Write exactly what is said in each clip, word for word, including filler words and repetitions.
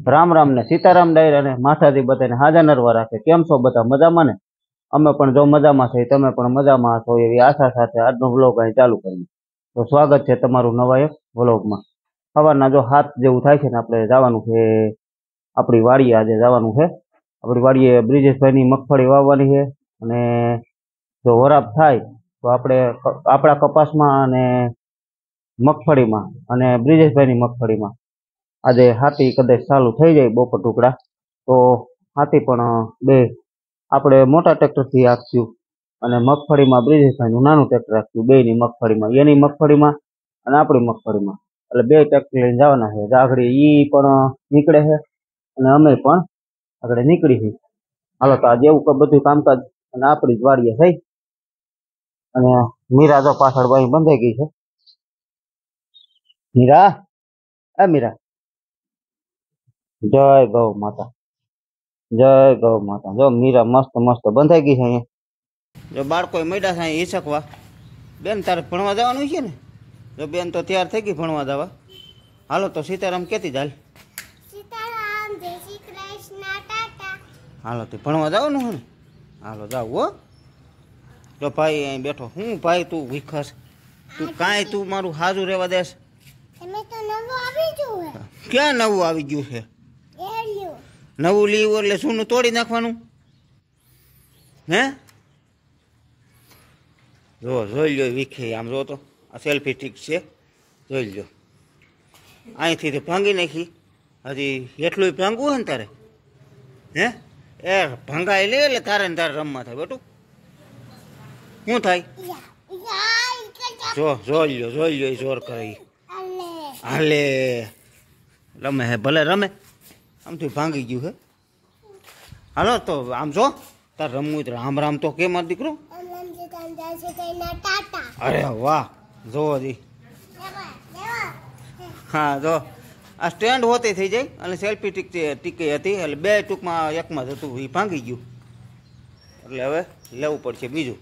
રામ રામ ને સીતારામ ડાયર અને માથાથી બધાને હાજર નરવા રાખે. કેમ છો બધા? મજામાં ને? અમે પણ જો મજામાં છે, તમે પણ મજામાં છો એવી આશા સાથે આજનો વ્લોગ અહીં ચાલુ કરીએ. તો સ્વાગત છે તમારું નવા એક વ્લોગમાં. સવારના જો હાથ જેવું થાય છે ને આપણે જવાનું છે આપણી વાડીએ. આજે જવાનું છે આપણી વાડીએ. બ્રિજેશભાઈની મગફળી વાવવાની છે અને જો વરાપ થાય તો આપણે આપણા કપાસમાં અને મગફળીમાં અને બ્રિજેશભાઈની મગફળીમાં આજે હાથી કદાચ ચાલુ થઈ જાય બપોર ટુકડા તો હાથી પણ બે આપણે મોટા ટ્રેક્ટરથી આપશું અને મગફળીમાં બ્રિજેશભાઈનું નાનું ટ્રેક્ટર રાખશું. બેની મગફળીમાં, એની મગફળીમાં અને આપણી મગફળીમાં, એટલે બે ટ્રેક્ટર લઈને જવાના છે. આગળ એ પણ નીકળે છે અને અમે પણ આગળ નીકળી છે. હાલો તો આજે એવું બધું કામકાજ અને આપણી જ વાડીએ થઈ. અને મીરા તો પાછળ ભાઈ બંધાઈ ગઈ છે. મીરા, એ મીરા, જય ગૌ માતા, જય ગૌ માતા. જો મીરા મસ્ત મસ્ત બંધાઈ ગઈ છે અહીંયા. જો બાળકો મળ્યા છે અહીં હિસકવા. બેન તારે ભણવા જવાનું છે ને? જો બેન તો તૈયાર થઈ ગઈ ભણવા જવા. હાલો તો સીતારામ કેતી ચાલ. સીતારામ, જય શ્રી કૃષ્ણ, ટાટા. હાલો તો ભણવા જવાનું છે ને? હાલો જાવ હો. જો ભાઈ અહીં બેઠો. હું ભાઈ તું વિખસ, તું કાંઈ તું મારું હાજુ રહેવા દેસ. તમે તો નવું આવી ગયું હે. ક્યાં નવું આવી ગયું છે? એલ્યું નવું લીવું એટલે સૂનું તોડી નાખવાનું હે? જો જોઈ લો વિખે. આમ જો તો આ સેલ્ફી ઠીક છે, જોઈ લો. અહીંથી તો ભાંગી નાખી. હજી એટલું ભાંગવું હોય ને તારે હે? એ ભાંગાઈ લે એટલે તારે ને તારે રમવા થાય બેટું. શું થાય? જો જોઈ લો, જોઈ લો. એ જોર કરે ઈ. હાલે રમે હે, ભલે રમે. આમથી ભાંગી ગયું હે. હાલો તો આમ જો તાર રમવું રામ રામ તો કે મારો દીકરો. અરે વાહ, જોવો જી. હા જો આ સ્ટેન્ડ હોતી થઈ જાય અને સેલ્ફી ટીક ટીકી હતી એટલે બે ટૂંકમાં એકમાં જ હતું. એ ભાંગી ગયું એટલે હવે લેવું પડશે બીજું.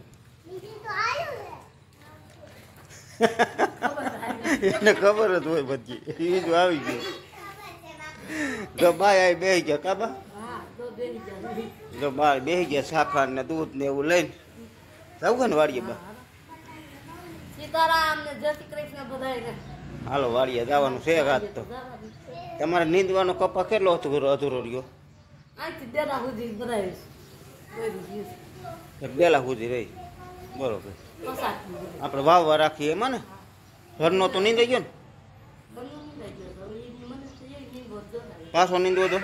એને ખબર જ હોય બધી. બીજું આવી ગયું. જો બાય આવી બેસી ગયા કાબા. જો બાર બેસી ગયા સાખર ને દૂધ ને એવું લઈને જવું ને વાડીએ બા. સીતારામ ને જય શ્રી કૃષ્ણ બધાયને. હાલો વાડીએ જવાનું છે. રાત તો તમારે નીંદવાનો કપા કેટલો હતો અધૂરો રહ્યો? આથી બેલા સુધી બધાય બેલા સુધી રહી. બરોબર. આપણે વાવવા રાખીએ એમાં ને ઘરનો તો નીંદાઈ ગયો ને? પાછો નીંદવો તો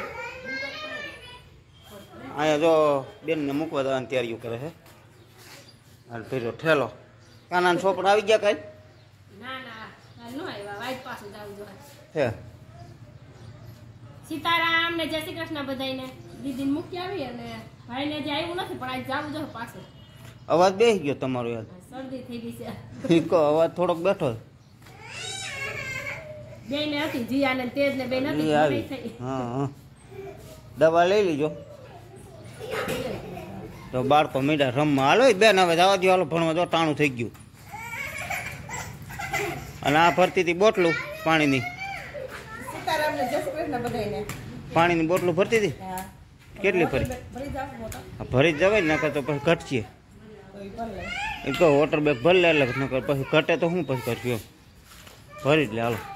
અહીંયા જો બેનને મૂકવા જવાની તૈયારીઓ કરે છે. હાલ ફેર્યો ઠેલો. કાનાના છોપડા આવી ગયા કાંઈ? હે સીતારામ ને જય શ્રી કૃષ્ણ બધાને. દીદીને મૂકી આવી અને ભાઈને જે આવ્યું નથી પણ આજ જવું જોઈએ પાછું. અવાજ બેસી ગયો તમારો યાર. શરદી થઈ ગઈ છે. કહો અવાજ થોડોક બેઠો. બે ને હતી જીયા ને તેજ ને બે નથી આવી. હા હા દવા લઈ લીજો. તો બાળકો મીડા રમવા. હાલો બેન હવે જવા દો. હાલો ભણવા દો. ટાણું થઈ ગયું. અને આ ભરતી હતી બોટલું પાણીની. પાણીની બોટલું ભરતી હતી. કેટલી ભરી? ભરી જ જવાય નકર તો પછી ઘટશે. એ કહો વોટર બેગ ભરી લે એટલે નકર પછી ઘટે તો શું પછી કરશું એમ. ભરી જ લે. હાલો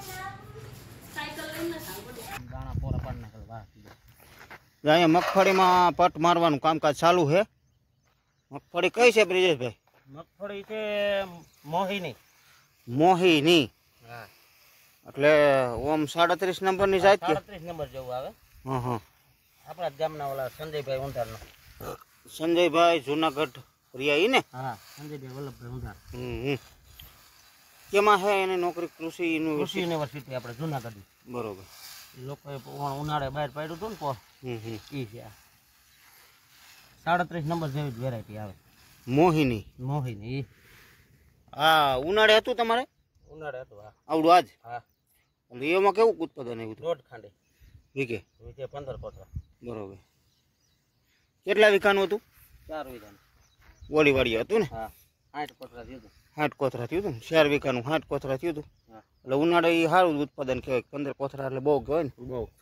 અહીંયા મગફળીમાં પટ મારવાનું કામકાજ ચાલુ છે. મગફળી કઈ છે બ્રિજેશભાઈ? મગફળી છે મોહીની. મોહીની હા એટલે ઓમ સાડત્રીસ નંબરની જાય કે? સાડત્રીસ નંબર જેવું આવે. હા હા આપણા જ ગામના ઓલા સંજયભાઈ ઊંધારનો. સંજયભાઈ જુનાગઢ રિયા ને? હા સંજયભાઈ વલ્લભભાઈ ઊંધાર. હમ કેમાં છે એની નોકરી? કૃષિ કૃષિ યુનિવર્સિટી. યુનિવર્સિટી આપણે જુનાગઢ. બરોબર. લોકોએ ઉનાળે બહાર પાડ્યું હતું ને પો હમ હમ એ છે. સાડત્રીસ નંબર જેવી જ વેરાયટી આવે. મોહિની મોહીની એ હા ઉનાળે હતું તમારે? ઉનાળે હતું. હા આવડું આજ? હા એટલે એમાં કેવું ઉત્પાદન આવ્યું હતું? દોઢ ખાંડે વીઘે? વીઘે પંદર કોથળા. બરોબર. કેટલા વીઘાનું હતું? ચાર વીઘાનું. ઓલી વાડી હતું ને? હા આઠ કોથળા થયું હતું. આઠ કોથરા થયું હતું ને? ચાર વીઘાનું આઠ કોથરા થયું હતું. હા એટલે ઉનાળે એ સારું ઉત્પાદન કહેવાય. પંદર કોથરા એટલે બહુ કહેવાય ને. બહુ.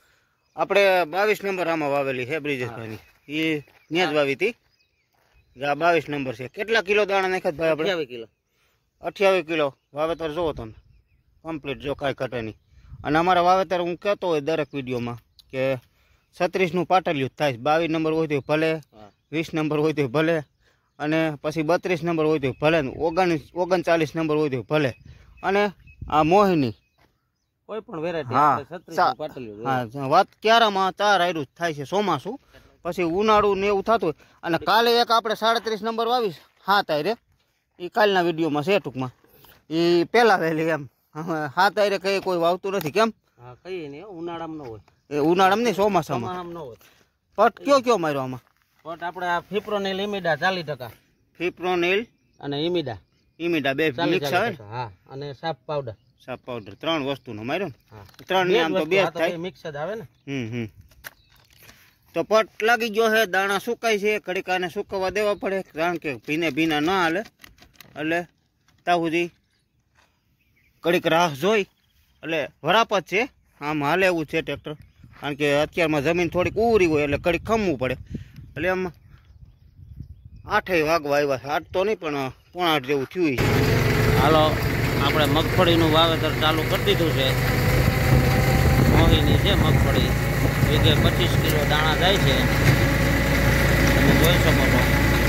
આપણે બાવીસ નંબર આમાં વાવેલી છે બ્રિજેશભાઈની, એ ત્યાં જ વાવી હતી. આ બાવીસ નંબર છે. કેટલા કિલો દાણા નાખ્યા ભાઈ આપણે? અઠ્યાવીસ કિલો. અઠ્યાવીસ કિલો વાવેતર જોવો તમે કમ્પ્લીટ, જો કાંઈ ઘટે નહીં. અને અમારા વાવેતર હું કહેતો હોય દરેક વિડીયોમાં કે છત્રીસનું પાટલિયું જ થાય. બાવીસ નંબર હોય તો ભલે, વીસ નંબર હોય તો ભલે, અને પછી બત્રીસ નંબર હોય તો ભલે, ઓગણીસ ઓગણચાલીસ નંબર હોય તો ભલે. અને આ મોહિની કોઈ પણ વેરાયટી હા છત્રીસ સા- પાટલીઓ હા વાત ક્યારામાં ચાર આયરું જ થાય છે ચોમાસું, પછી ઉનાળું ને એવું થતું હોય. અને કાલે એક આપણે સાડત્રીસ નંબર વાવીશ હાથ આયરે, એ કાલના વિડીયોમાં છે ટૂંકમાં, એ પહેલાં વહેલી એમ. હાથ આયરે કઈ કોઈ વાવતું નથી કેમ? હા કઈ નહીં, ઉનાળામાં ન હોય, એ ઉનાળામાં નહીં ચોમાસામાં. ચોમાસામાં ન હોય. પટ કયો કયો માર્યો આમાં? બટ આપણે આ ફિપ્રોનિલ ઇમિડા ચાલીસ ટકા ફિપ્રોનિલ અને ઇમિડા ઇમિડા બે ચાલીસ મિક્સ આવે ને? ટકા. હા અને સાફ પાવડર. સાપ પાવડર ત્રણ વસ્તુનો માર્યો ને? હા ત્રણ ની આમ તો બે જ થાય. મિક્સ જ આવે ને. હમ હમ તો પટ લાગી ગયો છે, દાણા સુકાય છે, કડીકાને સુકવવા દેવા પડે, કારણ કે ભીને ભીના ન હાલે. એટલે ત્યાં સુધી કડીક રાહ જોઈ, એટલે વરાપ જ છે આમ હાલે એવું છે ટ્રેક્ટર, કારણ કે અત્યારમાં જમીન થોડીક ઉરી હોય એટલે કડીક ખમવું પડે. એટલે આમ આઠેય વાગવા આવ્યા છે, આઠ તો નહીં પણ પોણા આઠ જેવું થયું છે. હાલો આપણે મગફળીનું વાવેતર ચાલુ કરી દીધું છે. મોહીની છે મગફળી, વીઘે પચીસ કિલો દાણા જાય છે, તમે જોઈ શકો છો.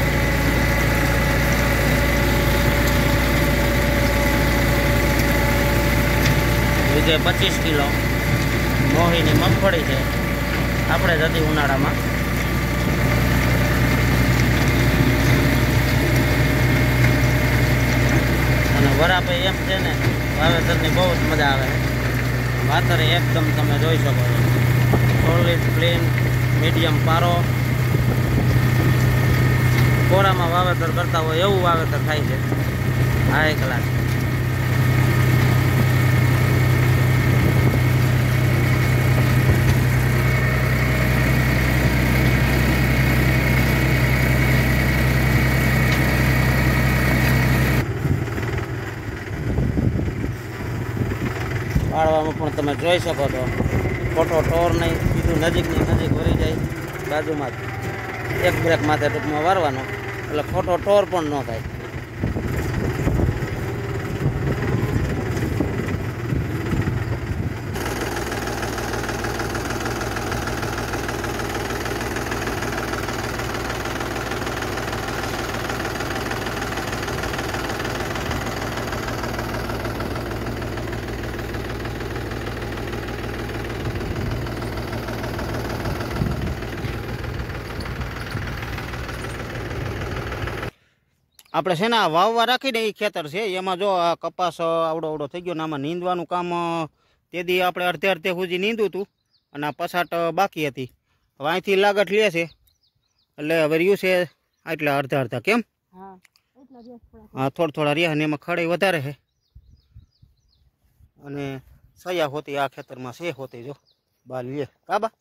વીઘે પચીસ કિલો મોહીની મગફળી છે. આપણે જ હતી ઉનાળામાં. અને વરાપે એમ છે ને વાવેતરની બહુ જ મજા આવે. વાતર એકદમ તમે જોઈ શકો છો, સોલિડ પ્લેન મીડિયમ પારો. કોરામાં વાવેતર કરતા હોય એવું વાવેતર થાય છે, હાઈ ક્લાસ. વાળવામાં પણ તમે જોઈ શકો છો, ખોટો ટોર નહીં, સીધું નજીકની નજીક વળી જાય બાજુમાં જ. એક બ્રેક માથે ટૂંકમાં વારવાનો એટલે ખોટો ટોર પણ ન થાય. આપણે છે ને આ વાવવા રાખીને એ ખેતર છે, એમાં જો આ કપાસ આવડો આવડો થઈ ગયો ને આમાં નીંદવાનું કામ તે દી આપણે અડધે અડધે સુધી નીંદું હતું, અને આ પછાટ બાકી હતી. હવે અહીંથી લાગત લે છે એટલે હવે રહ્યું છે આટલા અડધા અડધા. કેમ? હા થોડા થોડા રહ્યા ને એમાં ખડે વધારે છે. અને સયા હોતી આ ખેતરમાં છે હોતી, જો બાલ લે કાબા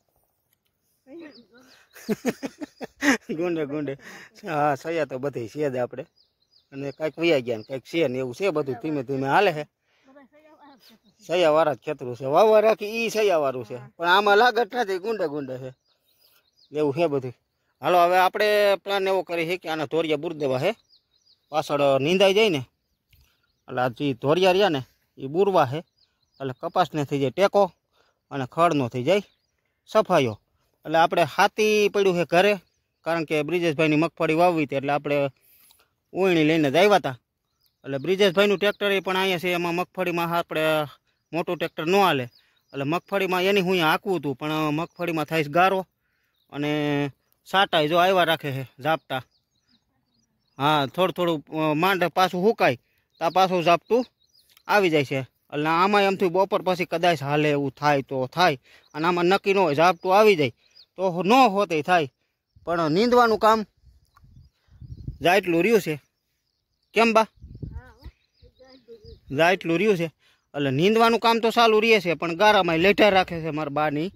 ગુંડે ગુંડે. હા સયા તો બધી છે જ આપણે, અને કાંઈક વૈયા ગયા ને કાંઈક છે ને એવું છે, બધું ધીમે ધીમે હાલે છે. સયા વાળા જ ખેતરું છે, વાવવા રાખી એ સયા વાળું છે, પણ આમાં લાગત નથી, ગુંડે ગુંડે છે એવું છે બધું. હાલો હવે આપણે પ્લાન એવો કરી છે કે આના ધોરિયા બુર દેવા છે, પાછળ નીંદાઈ જાય ને એટલે આ જે ધોરિયા રહ્યા ને એ બુરવા છે, એટલે કપાસને થઈ જાય ટેકો અને ખડનો થઈ જાય સફાઈઓ. એટલે આપણે હાથી પડ્યું છે ઘરે, કારણ કે બ્રિજેશભાઈની મગફળી વાવવી હતી એટલે આપણે ઉયણી લઈને જ આવ્યા હતા. એટલે બ્રિજેશભાઈનું ટ્રેક્ટર પણ અહીંયા છે, એમાં મગફળીમાં આપણે મોટું ટ્રેક્ટર ન હાલે, એટલે મગફળીમાં એની હું અહીંયા હાંકવું હતું, પણ મગફળીમાં થાય ગારો અને સાટાઈ જો આવ્યા રાખે છે ઝાપટા. હા થોડું થોડું માંડ પાછું સુકાય તો પાછું ઝાપટું આવી જાય છે. એટલે આમાં એમ થયું બપોર પછી કદાચ હાલે એવું થાય તો થાય, અને આમાં નક્કી ન હોય, ઝાપટું આવી જાય તો ન હોતે થાય. પણ નીંદવાનું કામ જાય એટલું રહ્યું છે. કેમ બા? જાય એટલું રહ્યું છે, એટલે નીંદવાનું કામ તો ચાલુ રહે છે, પણ ગારામાં લેઠા રાખે છે મારા બાની.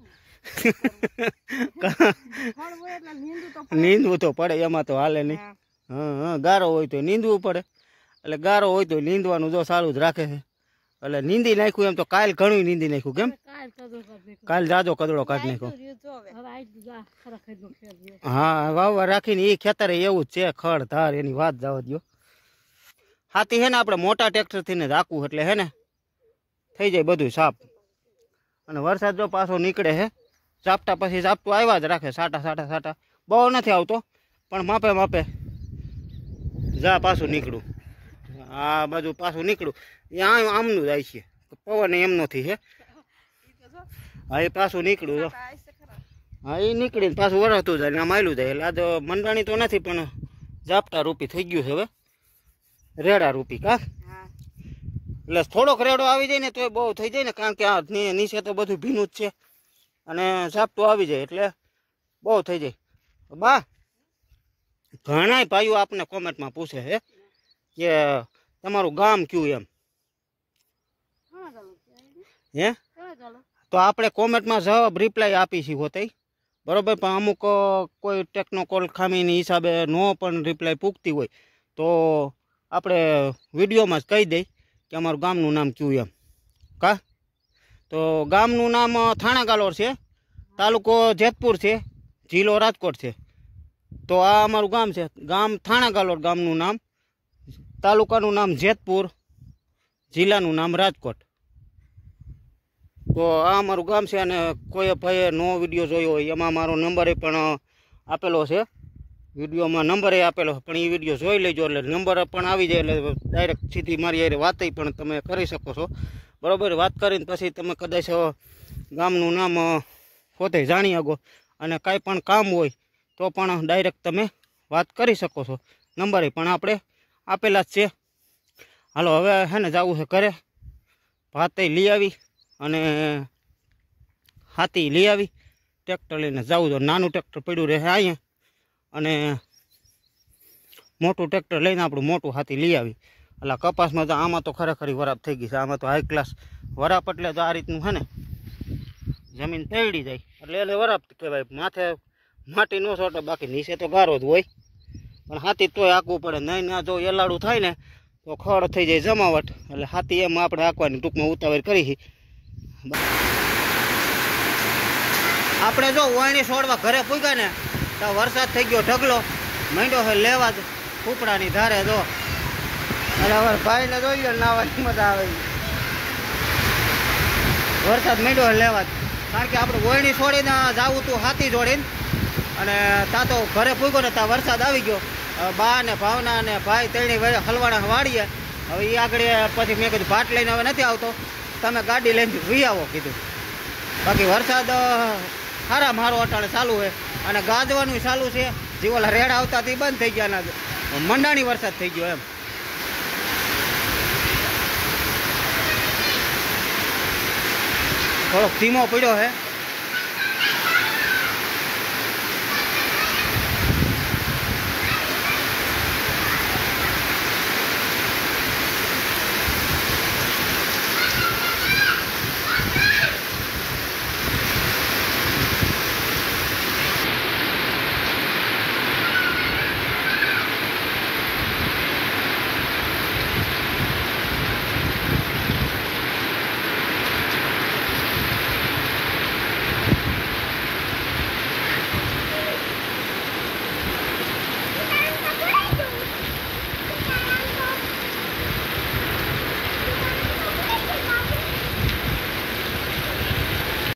નીંદવું તો પડે, એમાં તો હાલે નહીં. હા હા ગારો હોય તો નીંદવું પડે, એટલે ગારો હોય તો નીંદવાનું જો સારું જ રાખે છે. એટલે નીંદી નાખ્યું એમ તો કાલ ઘણું નીંદી નાખ્યું કેમ કાલ કદો કરી કાલ જાજો કદડો કાઢી નાખ્યો હવે આજ જા ખરા ખરીદો ખેર હા વાવવા રાખીને એ ખેતરે એવું જ છે ખડ ધાર એની વાત જવા દો હાથી હે ને આપણે મોટા ટ્રેક્ટરથી ને રાખવું એટલે હે ને થઈ જાય બધું સાફ અને વરસાદ જો પાછો નીકળે હે ઝાપટા પછી ઝાપટું આવ્યા જ રાખે સાટા સાટા સાટા બહુ નથી આવતો પણ માપે માપે જા પાછું નીકળું આ બાજુ પાછું નીકળું એ આ આમનું જાય છે પવન એમ નથી હે હા એ પાછું નીકળું જો હા એ નીકળીને પાછું વરસતું જાય આમ આયલું જાય એટલે આ તો મંડાણી તો નથી પણ ઝાપટા રૂપી થઈ ગયું છે હવે રેડા રૂપી કા એટલે થોડોક રેડો આવી જાય ને તો બહુ થઈ જાય ને કારણ કે આ નીચે તો બધું ભીનું જ છે અને ઝાપટું આવી જાય એટલે બહુ થઈ જાય બા ઘણા ભાઈઓ આપને કોમેન્ટમાં પૂછે છે કે તમારું ગામ કયું એમ હે તો આપણે કોમેન્ટમાં જવાબ રિપ્લાય આપી છીએ હોતે બરોબર પણ અમુક કોઈ ટેકનોકોલ ખામીની હિસાબે નો પણ રિપ્લાય પૂગતી હોય તો આપણે વિડીયોમાં જ કહી દઈ કે અમારું ગામનું નામ કયું એમ કા તો ગામનું નામ થાણા ગાલોર છે તાલુકો જેતપુર છે જિલ્લો રાજકોટ છે તો આ અમારું ગામ છે ગામ થાણા ગાલોર ગામનું નામ તાલુકાનું નામ જેતપુર જિલ્લાનું નામ રાજકોટ તો આ અમારું ગામ છે અને કોઈ ભાઈએ નો વિડીયો જોયો હોય એમાં મારો નંબર પણ આપેલો છે વિડીયોમાં નંબર આપેલો પણ એ વિડીયો જોઈ લેજો એટલે નંબર પણ આવી જાય એટલે ડાયરેક્ટ સીધી મારી યારે વાત પણ તમે કરી શકો છો બરાબર વાત કરીને પછી તમે કદાચ ગામનું નામ પોતે જાણી શકો અને કાંઈ પણ કામ હોય તો પણ ડાયરેક્ટ તમે વાત કરી શકો છો નંબરે પણ આપણે આપેલા જ છે હાલો હવે હે ને જવું છે ઘરે ભાતે લઈ આવી અને હાથી લઈ આવી ટ્રેક્ટર લઈને જવું તો નાનું ટ્રેક્ટર પડ્યું રહે અહીંયા અને મોટું ટ્રેક્ટર લઈને આપણું મોટું હાથી લઈ આવી એટલે કપાસમાં તો આમાં તો ખરેખર વરાપ થઈ ગઈ છે આમાં તો હાઈ ક્લાસ વરાપ એટલે તો આ રીતનું છે ને જમીન તેડી જાય એટલે એને વરાપ કહેવાય માથે માટી ન છોટે બાકી નીચે તો ગારો જ હોય પણ હાથી તોય આંકવું પડે નહીં ના જો એલાડું થાય ને તો ખડ થઈ જાય જમાવટ એટલે હાથી એમ આપણે આંકવાની ટૂંકમાં ઉતાવળ કરી આપણે જો વાયણી છોડવા ઘરે પૂગ્યા ને તો વરસાદ થઈ ગયો ઢગલો માંડ્યો છે લેવા જ કૂપડાની ધારે જો એટલે હવે ભાઈને જોઈ લો નાવાની મજા આવે વરસાદ માંડ્યો છે લેવા જ કારણ કે આપણે વાયણી છોડીને જવું તું હાથી જોડીને અને ત્યાં તો ઘરે પૂગ્યો ને ત્યાં વરસાદ આવી ગયો બા ને ભાવના ને ભાઈ તેણી હલવાણા વાળીએ હવે એ આગળ પછી મેં કીધું ભાટ લઈને હવે નથી આવતો તમે ગાડી લઈને વી આવો કીધું બાકી વરસાદ સારા મારો અટાણે ચાલુ છે અને ગાજવાનું ચાલુ છે જે ઓલા રેડ આવતા તે બંધ થઈ ગયા મંડાણી વરસાદ થઈ ગયો એમ થોડોક ધીમો પડ્યો છે